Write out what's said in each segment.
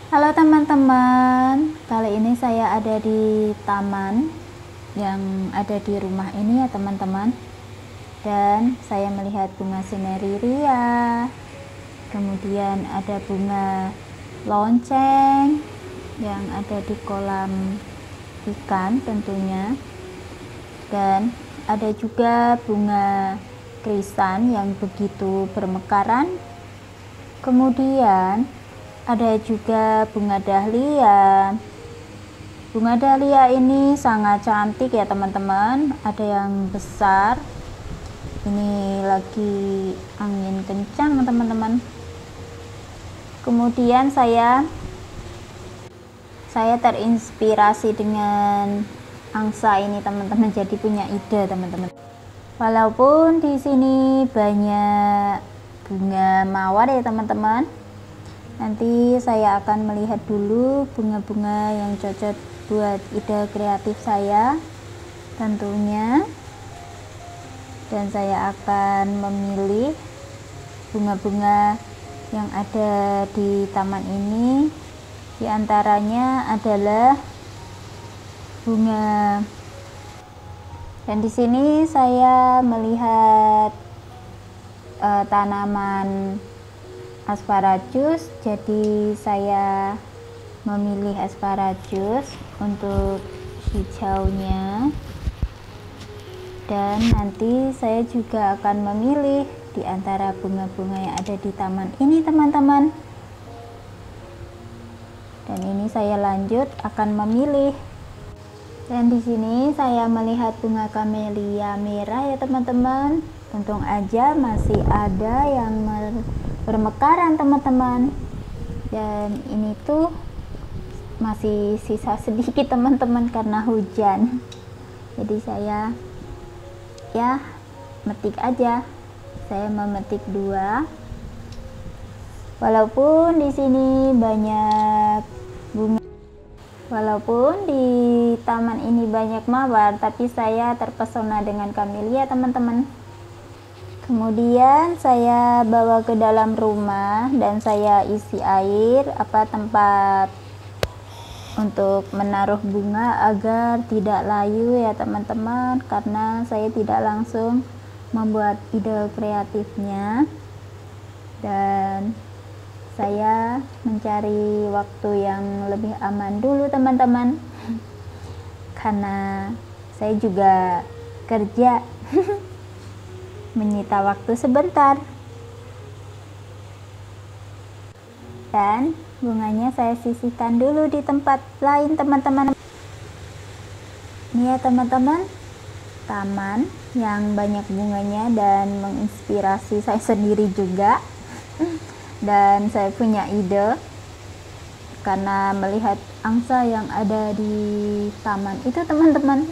Halo teman-teman, kali ini saya ada di taman yang ada di rumah ini ya teman-teman. Dan saya melihat bunga sineria, kemudian ada bunga lonceng yang ada di kolam ikan tentunya. Dan ada juga bunga krisan yang begitu bermekaran. Kemudian ada juga bunga dahlia. Bunga dahlia ini sangat cantik ya teman-teman. Ada yang besar. Ini lagi angin kencang teman-teman. Kemudian saya terinspirasi dengan angsa ini teman-teman. Jadi punya ide teman-teman. Walaupun di sini banyak bunga mawar ya teman-teman. Nanti saya akan melihat dulu bunga-bunga yang cocok buat ide kreatif saya tentunya. Dan saya akan memilih bunga-bunga yang ada di taman ini. Di antaranya adalah bunga. Dan di sini saya melihat tanaman asparagus, jadi saya memilih asparagus untuk hijaunya. Dan nanti saya juga akan memilih di antara bunga-bunga yang ada di taman ini teman-teman. Dan ini saya lanjut akan memilih. Dan di sini saya melihat bunga kamelia merah ya teman-teman. Untung aja masih ada yang bermekaran teman-teman. Dan ini tuh masih sisa sedikit teman-teman karena hujan. Jadi saya metik aja. Saya memetik 2. Walaupun di sini banyak bunga, walaupun di taman ini banyak mawar, tapi saya terpesona dengan kamelia teman-teman. Kemudian saya bawa ke dalam rumah dan saya isi air tempat untuk menaruh bunga agar tidak layu ya teman-teman, karena saya tidak langsung membuat ide kreatifnya. Dan saya mencari waktu yang lebih aman dulu teman-teman, karena saya juga kerja menyita waktu sebentar. Dan bunganya saya sisihkan dulu di tempat lain teman-teman. Ini ya teman-teman, taman yang banyak bunganya dan menginspirasi saya sendiri juga. Dan saya punya ide karena melihat angsa yang ada di taman itu teman-teman.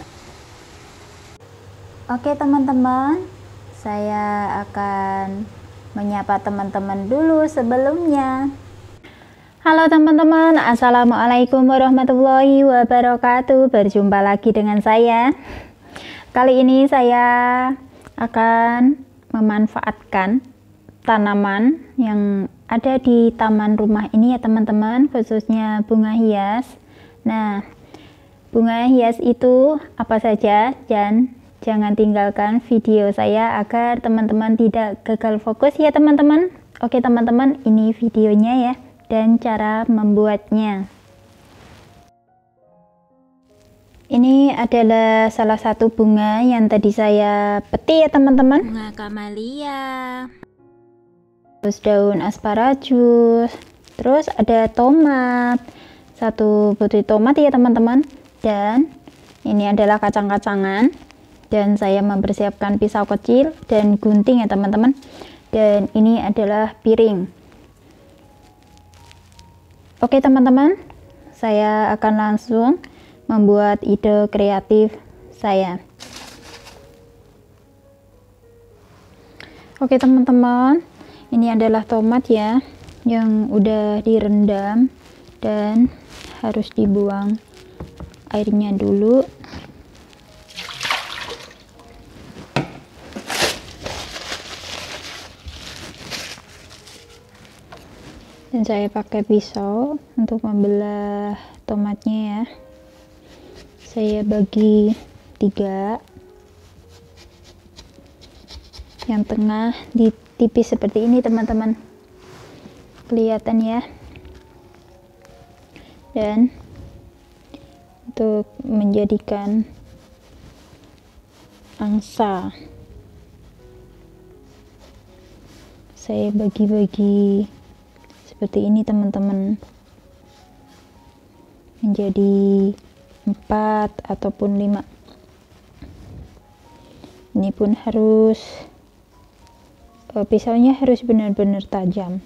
Oke teman-teman, saya akan menyapa teman-teman dulu sebelumnya. Halo teman-teman, assalamualaikum warahmatullahi wabarakatuh. Berjumpa lagi dengan saya. Kali ini saya akan memanfaatkan tanaman yang ada di taman rumah ini ya teman-teman, khususnya bunga hias. Nah, bunga hias itu apa saja, dan jangan tinggalkan video saya agar teman-teman tidak gagal fokus ya teman-teman. Oke teman-teman, ini videonya ya, dan cara membuatnya. Ini adalah salah satu bunga yang tadi saya petik ya teman-teman. Bunga kamelia, terus daun asparagus, terus ada tomat, 1 butir tomat ya teman-teman. Dan ini adalah kacang-kacangan. Dan saya mempersiapkan pisau kecil dan gunting ya teman-teman. Dan ini adalah piring. Oke teman-teman, saya akan langsung membuat ide kreatif saya. Oke teman-teman, ini adalah tomat ya, yang udah direndam dan harus dibuang airnya dulu. dan saya pakai pisau untuk membelah tomatnya ya. Saya bagi 3, yang tengah ditipis seperti ini teman-teman, kelihatan ya. Dan untuk menjadikan angsa, saya bagi-bagi seperti ini teman-teman, menjadi 4 ataupun 5. Ini pun harus pisaunya harus benar-benar tajam.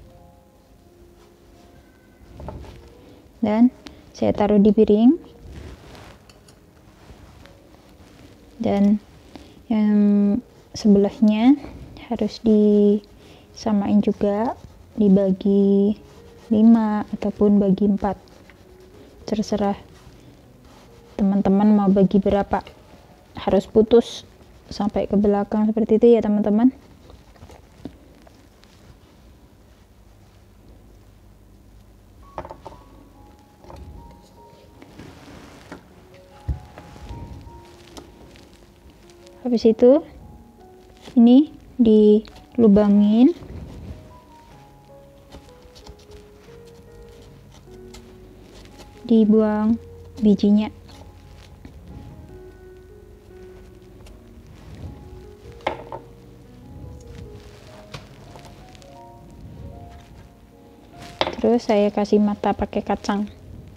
Dan saya taruh di piring, dan yang sebelahnya harus disamain juga, dibagi 5 ataupun bagi 4, terserah teman-teman mau bagi berapa. Harus putus sampai ke belakang seperti itu ya teman-teman. Habis itu ini dilubangin, dibuang bijinya. Terus saya kasih mata pakai kacang.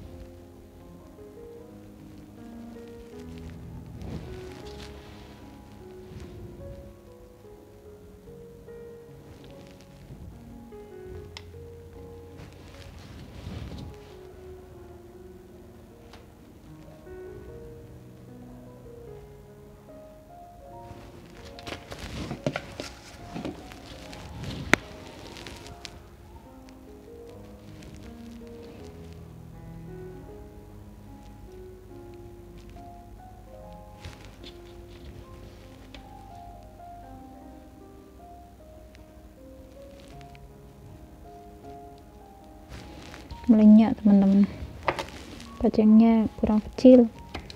Melenyak teman-teman, kacangnya kurang kecil.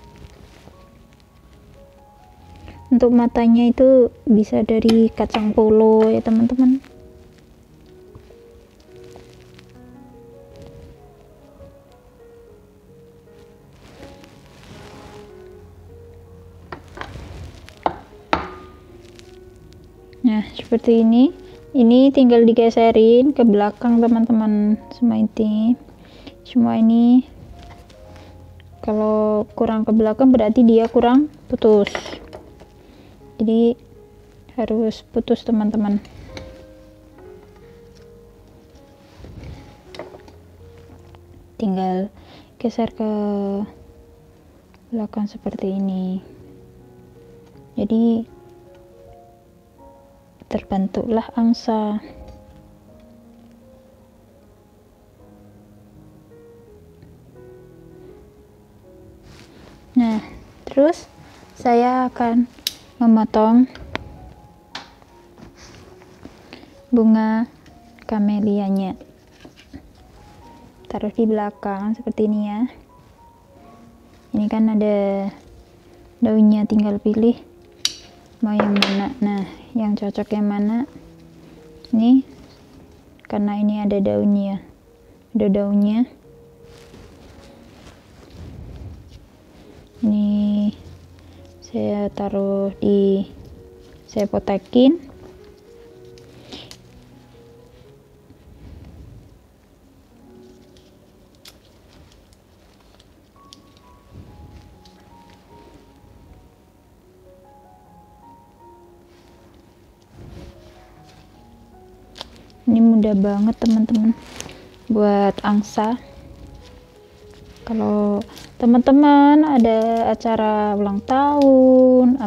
Untuk matanya itu bisa dari kacang polo ya teman-teman. Nah seperti ini tinggal digeserin ke belakang teman-teman. Semua ini kalau kurang ke belakang berarti dia kurang putus, jadi harus putus teman-teman. Tinggal geser ke belakang seperti ini, jadi terbentuklah angsa. Nah terus saya akan memotong bunga kamelianya, taruh di belakang seperti ini ya. Ini kan ada daunnya, tinggal pilih mau yang mana. Nah yang cocok yang mana, ini karena ini ada daunnya, ini saya taruh saya potekin. Ini mudah banget teman-teman buat angsa. Kalau teman-teman ada acara ulang tahun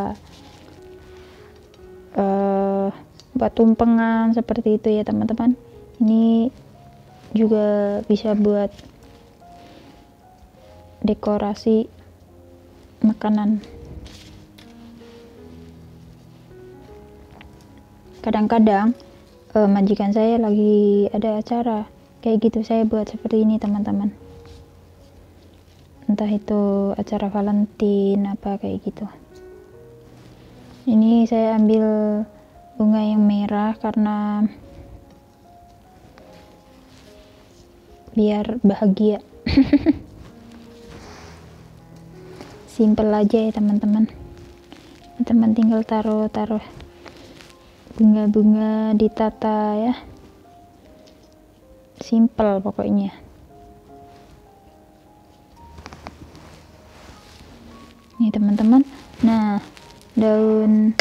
buat tumpengan seperti itu ya teman-teman, ini juga bisa buat dekorasi makanan. Kadang-kadang majikan saya lagi ada acara kayak gitu, saya buat seperti ini teman-teman. Entah itu acara Valentine apa kayak gitu. Ini saya ambil bunga yang merah karena biar bahagia. Simple aja ya teman-teman. Teman tinggal taruh bunga-bunga, ditata ya, simple pokoknya. Ini teman-teman. Nah, daun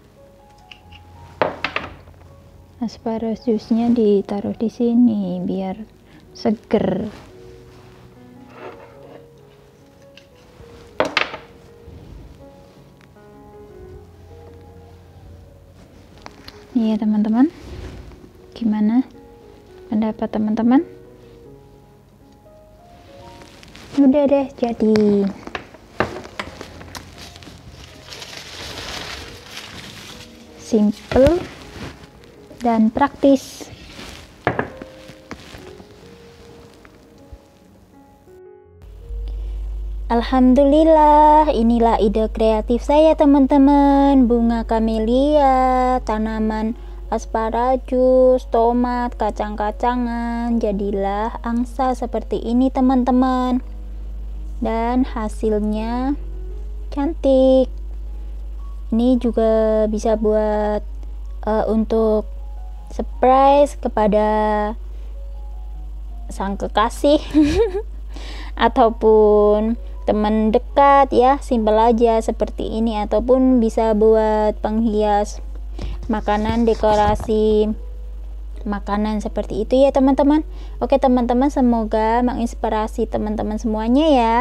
asparagus-nya ditaruh di sini biar seger. Iya teman-teman, gimana pendapat teman-teman? Udah deh jadi. Simple dan praktis. Alhamdulillah, inilah ide kreatif saya teman-teman. Bunga kamelia, tanaman asparagus, tomat, kacang-kacangan, jadilah angsa seperti ini teman-teman. Dan hasilnya cantik. Ini juga bisa buat untuk surprise kepada sang kekasih ataupun teman dekat ya, simpel aja seperti ini, ataupun bisa buat penghias makanan, dekorasi makanan seperti itu ya teman-teman. Oke teman-teman, semoga menginspirasi teman-teman semuanya ya,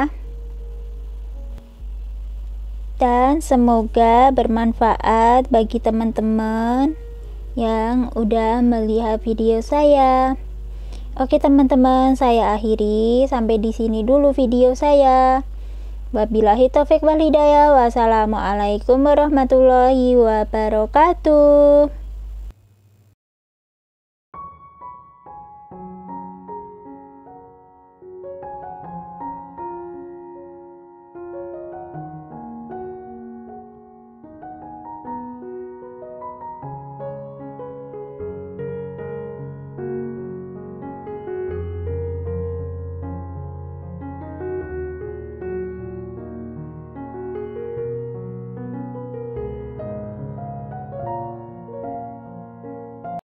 dan semoga bermanfaat bagi teman-teman yang udah melihat video saya. Oke teman-teman, saya akhiri sampai di sini dulu video saya. Wabillahi taufik wal hidayah. Wassalamualaikum warahmatullahi wabarakatuh.